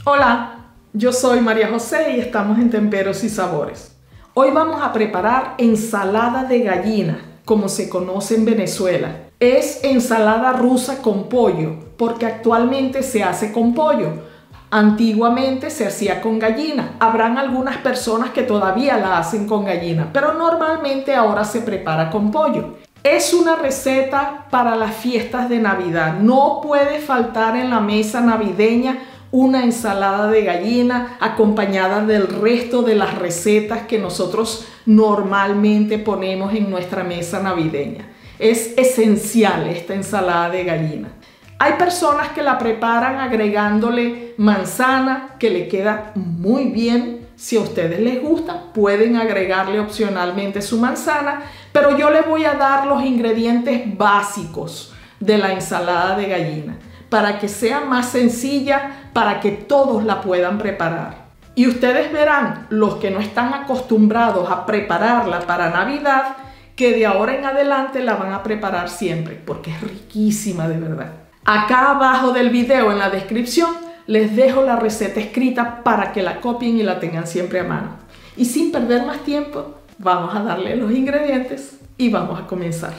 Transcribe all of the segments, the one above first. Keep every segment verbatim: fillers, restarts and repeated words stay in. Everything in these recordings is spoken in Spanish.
Hola, yo soy María José y estamos en Temperos y Sabores. Hoy vamos a preparar ensalada de gallina, como se conoce en Venezuela. Es ensalada rusa con pollo, porque actualmente se hace con pollo. Antiguamente se hacía con gallina. Habrán algunas personas que todavía la hacen con gallina, pero normalmente ahora se prepara con pollo. Es una receta para las fiestas de Navidad. No puede faltar en la mesa navideña una ensalada de gallina acompañada del resto de las recetas que nosotros normalmente ponemos en nuestra mesa navideña. Es esencial esta ensalada de gallina. Hay personas que la preparan agregándole manzana, que le queda muy bien. Si a ustedes les gusta, pueden agregarle opcionalmente su manzana, pero yo les voy a dar los ingredientes básicos de la ensalada de gallina para que sea más sencilla, para que todos la puedan preparar. Y ustedes verán, los que no están acostumbrados a prepararla para Navidad, que de ahora en adelante la van a preparar siempre, porque es riquísima de verdad. Acá abajo del video, en la descripción, les dejo la receta escrita para que la copien y la tengan siempre a mano. Y sin perder más tiempo, vamos a darle los ingredientes y vamos a comenzar.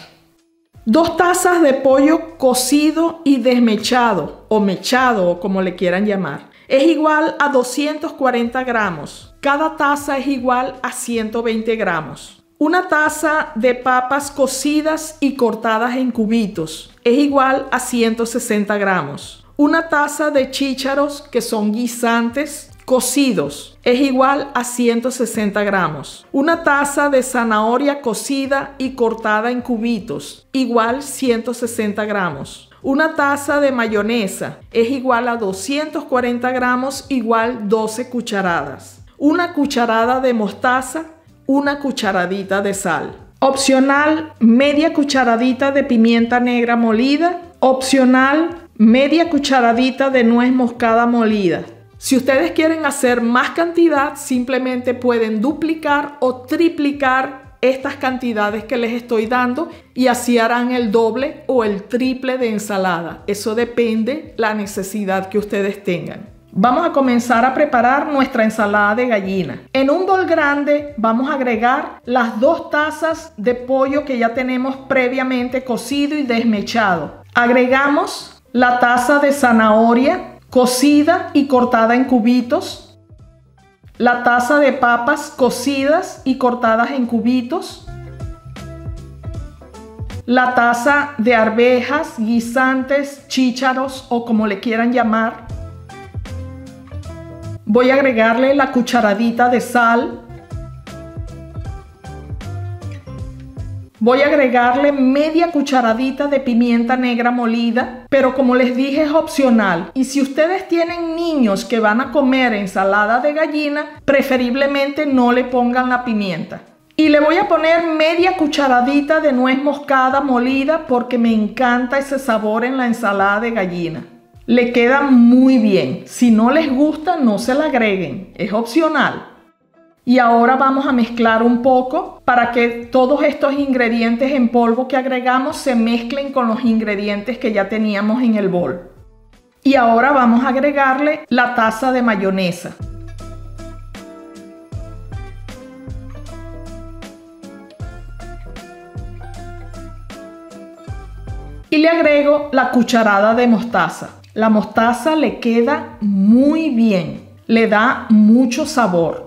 Dos tazas de pollo cocido y desmechado, o mechado, o como le quieran llamar. Es igual a doscientos cuarenta gramos. Cada taza es igual a ciento veinte gramos. Una taza de papas cocidas y cortadas en cubitos. Es igual a ciento sesenta gramos. Una taza de chícharos, que son guisantes, cocidos, es igual a ciento sesenta gramos. Una taza de zanahoria cocida y cortada en cubitos, igual ciento sesenta gramos. Una taza de mayonesa es igual a doscientos cuarenta gramos, igual doce cucharadas. Una cucharada de mostaza, una cucharadita de sal. Opcional, media cucharadita de pimienta negra molida. Opcional, media cucharadita de nuez moscada molida. Si ustedes quieren hacer más cantidad, simplemente pueden duplicar o triplicar estas cantidades que les estoy dando y así harán el doble o el triple de ensalada. Eso depende la necesidad que ustedes tengan. Vamos a comenzar a preparar nuestra ensalada de gallina. En un bol grande vamos a agregar las dos tazas de pollo que ya tenemos previamente cocido y desmechado. Agregamos la taza de zanahoria cocida y cortada en cubitos, la taza de papas cocidas y cortadas en cubitos, la taza de arvejas, guisantes, chícharos o como le quieran llamar. Voy a agregarle la cucharadita de sal. Voy a agregarle media cucharadita de pimienta negra molida, pero como les dije es opcional. Y si ustedes tienen niños que van a comer ensalada de gallina, preferiblemente no le pongan la pimienta. Y le voy a poner media cucharadita de nuez moscada molida porque me encanta ese sabor en la ensalada de gallina. Le queda muy bien. Si no les gusta, no se la agreguen. Es opcional. Y ahora vamos a mezclar un poco para que todos estos ingredientes en polvo que agregamos se mezclen con los ingredientes que ya teníamos en el bol. Y ahora vamos a agregarle la taza de mayonesa. Y le agrego la cucharada de mostaza. La mostaza le queda muy bien, le da mucho sabor.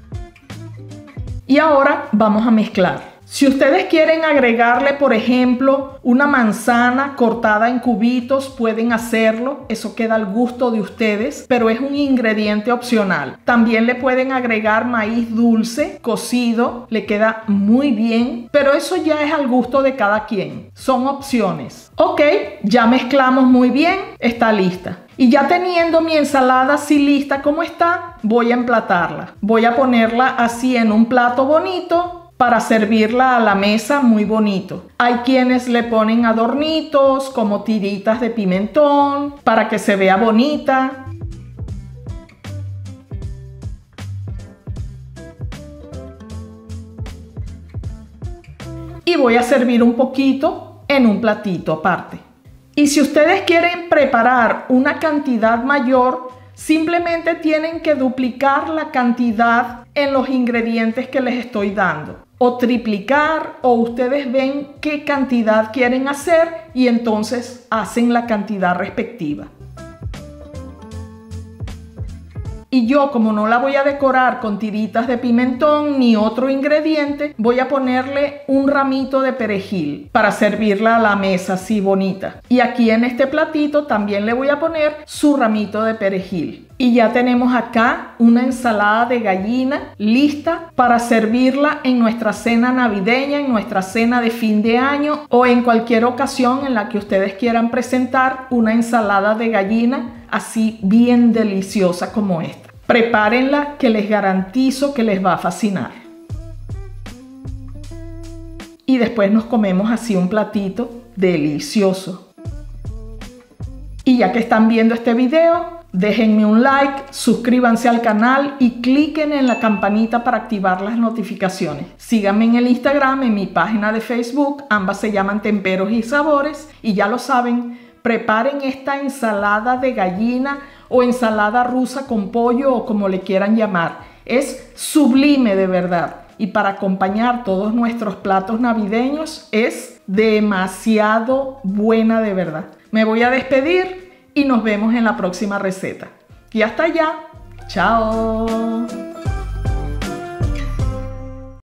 Y ahora vamos a mezclar. Si ustedes quieren agregarle, por ejemplo, una manzana cortada en cubitos, pueden hacerlo. Eso queda al gusto de ustedes, pero es un ingrediente opcional. También le pueden agregar maíz dulce, cocido, le queda muy bien, pero eso ya es al gusto de cada quien. Son opciones. Ok, ya mezclamos muy bien, está lista. Y ya teniendo mi ensalada así lista como está, voy a emplatarla. Voy a ponerla así en un plato bonito para servirla a la mesa muy bonito. Hay quienes le ponen adornitos como tiritas de pimentón para que se vea bonita. Y voy a servir un poquito en un platito aparte. Y si ustedes quieren preparar una cantidad mayor, Simplemente tienen que duplicar la cantidad en los ingredientes que les estoy dando, o triplicar, o ustedes ven qué cantidad quieren hacer y entonces hacen la cantidad respectiva. Y yo, como no la voy a decorar con tiritas de pimentón ni otro ingrediente, voy a ponerle un ramito de perejil para servirla a la mesa así bonita. Y aquí en este platito también le voy a poner su ramito de perejil. Y ya tenemos acá una ensalada de gallina lista para servirla en nuestra cena navideña, en nuestra cena de fin de año o en cualquier ocasión en la que ustedes quieran presentar una ensalada de gallina así bien deliciosa como esta. Prepárenla, que les garantizo que les va a fascinar. Y después nos comemos así un platito delicioso. Y ya que están viendo este video, déjenme un like, suscríbanse al canal y cliquen en la campanita para activar las notificaciones. Síganme en el Instagram, en mi página de Facebook, ambas se llaman Temperos y Sabores. Y ya lo saben, preparen esta ensalada de gallina o ensalada rusa con pollo o como le quieran llamar. Es sublime de verdad. Y para acompañar todos nuestros platos navideños es demasiado buena de verdad. Me voy a despedir y nos vemos en la próxima receta. Y hasta allá. Chao.